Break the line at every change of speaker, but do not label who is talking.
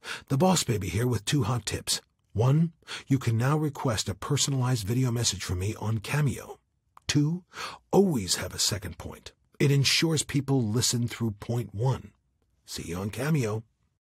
The Boss Baby here with 2 hot tips. 1. You can now request a personalized video message from me on Cameo. 2. Always have a second point. It ensures people listen through point 1. See you on Cameo.